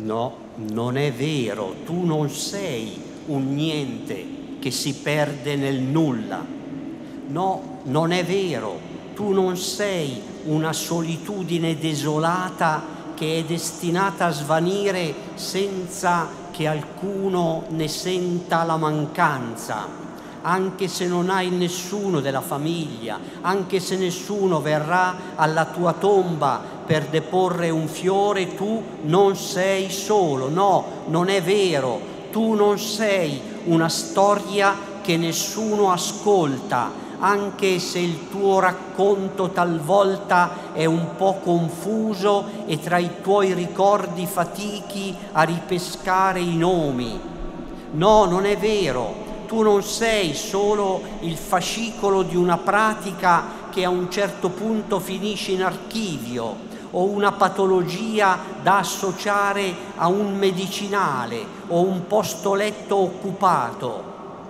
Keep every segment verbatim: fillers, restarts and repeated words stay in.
No, non è vero, tu non sei un niente che si perde nel nulla. No, non è vero, tu non sei una solitudine desolata che è destinata a svanire senza che alcuno ne senta la mancanza. Anche se non hai nessuno della famiglia, anche se nessuno verrà alla tua tomba per deporre un fiore, tu non sei solo. No, non è vero, tu non sei una storia che nessuno ascolta, anche se il tuo racconto talvolta è un po' confuso e tra i tuoi ricordi fatichi a ripescare i nomi. No, non è vero. Tu non sei solo il fascicolo di una pratica che a un certo punto finisce in archivio o una patologia da associare a un medicinale o un posto letto occupato.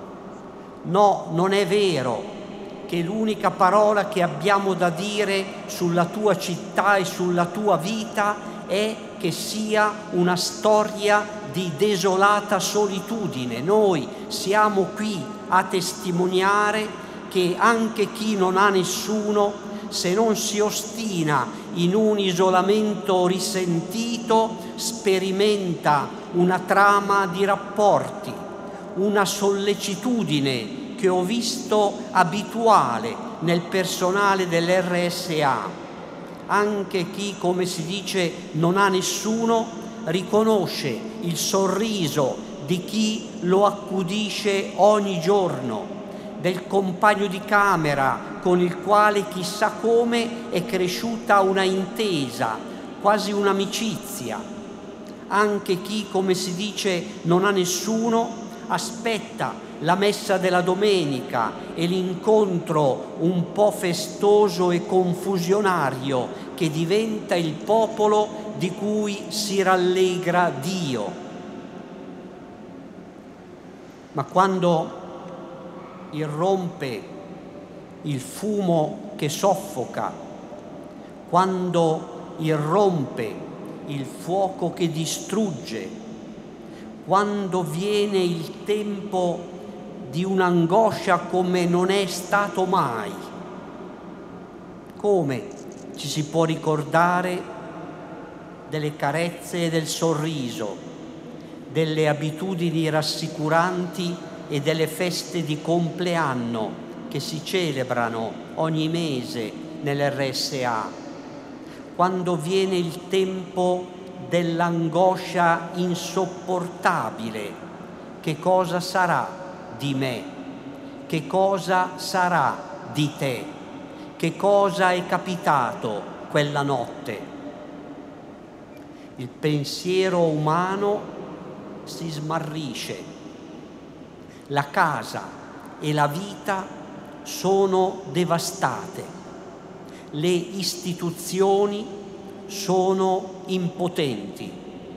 No, non è vero che l'unica parola che abbiamo da dire sulla tua città e sulla tua vita è che sia una storia di desolata solitudine. Noi siamo qui a testimoniare che anche chi non ha nessuno, se non si ostina in un isolamento risentito, sperimenta una trama di rapporti, una sollecitudine che ho visto abituale nel personale dell'R S A. Anche chi, come si dice, non ha nessuno, riconosce il sorriso di chi lo accudisce ogni giorno, del compagno di camera con il quale chissà come è cresciuta una intesa, quasi un'amicizia. Anche chi, come si dice, non ha nessuno, aspetta la messa della domenica e l'incontro un po' festoso e confusionario che diventa il popolo di cui si rallegra Dio. Ma quando irrompe il fumo che soffoca, quando irrompe il fuoco che distrugge, quando viene il tempo di un'angoscia come non è stato mai, come ci si può ricordare delle carezze e del sorriso, delle abitudini rassicuranti e delle feste di compleanno che si celebrano ogni mese nell'R S A, quando viene il tempo dell'angoscia insopportabile, che cosa sarà di me? Che cosa sarà di te? Che cosa è capitato quella notte? Il pensiero umano si smarrisce. La casa e la vita sono devastate. Le istituzioni sono impotenti.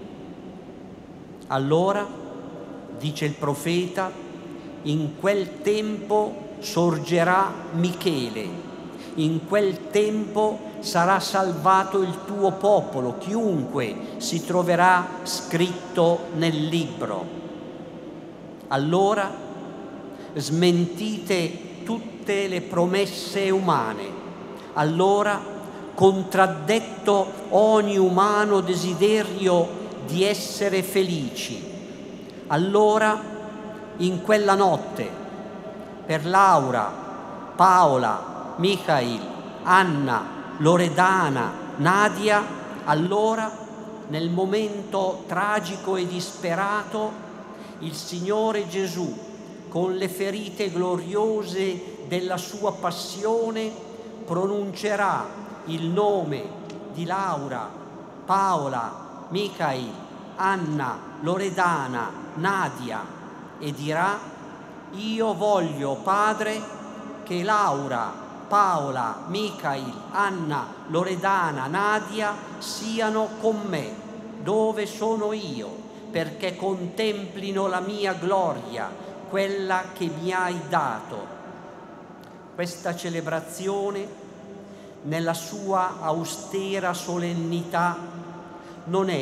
Allora, dice il profeta, in quel tempo sorgerà Michele, in quel tempo sarà salvato il tuo popolo, chiunque si troverà scritto nel libro. Allora smentite tutte le promesse umane, allora contraddetto ogni umano desiderio di essere felici. Allora, in quella notte, per Laura, Paola, Michael, Anna, Loredana, Nadia, allora, nel momento tragico e disperato, il Signore Gesù, con le ferite gloriose della sua passione, pronuncerà il nome di Laura, Paola, Michael, Anna, Loredana, Nadia e dirà: io voglio, Padre, che Laura, Paola, Michael, Anna, Loredana, Nadia siano con me dove sono io, perché contemplino la mia gloria, quella che mi hai dato. Questa celebrazione, nella sua austera solennità, non è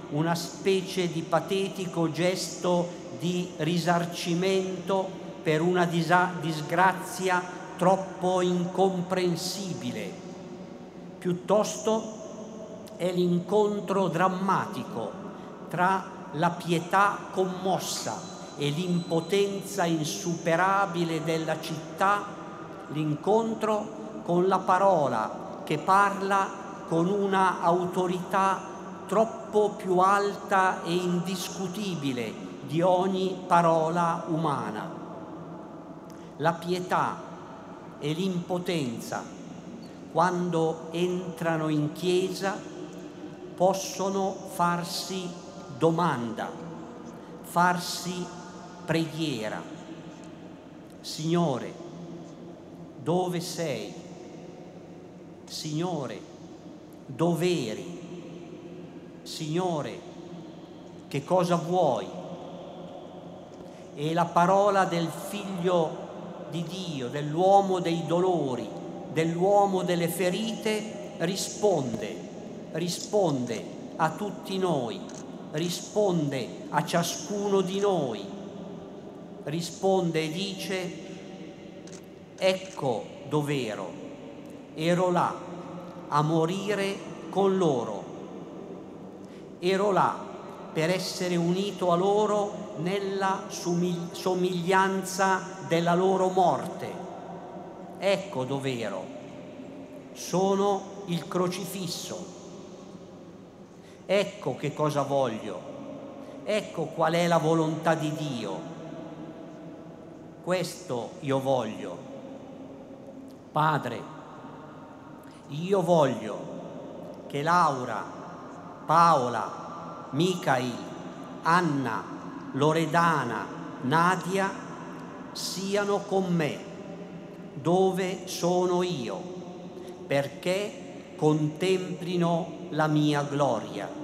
una specie di patetico gesto di risarcimento per una disa- disgrazia troppo incomprensibile. Piuttosto è l'incontro drammatico tra la pietà commossa e l'impotenza insuperabile della città, l'incontro con la parola che parla con una autorità troppo più alta e indiscutibile di ogni parola umana. La pietà e l'impotenza, quando entrano in chiesa, possono farsi domanda, farsi preghiera. Signore, dove sei? Signore, dov'eri? Signore, che cosa vuoi? E la parola del Figlio di Dio, dell'uomo dei dolori, dell'uomo delle ferite, risponde, risponde a tutti noi, risponde a ciascuno di noi, risponde e dice: ecco dov'ero, ero là a morire con loro, ero là per essere unito a loro nella somiglianza della loro morte. Ecco dov'ero, sono il crocifisso. Ecco che cosa voglio, ecco qual è la volontà di Dio. Questo io voglio. Padre, io voglio che Laura, Paola, Michael, Anna, Loredana, Nadia siano con me dove sono io, perché contemplino la mia gloria.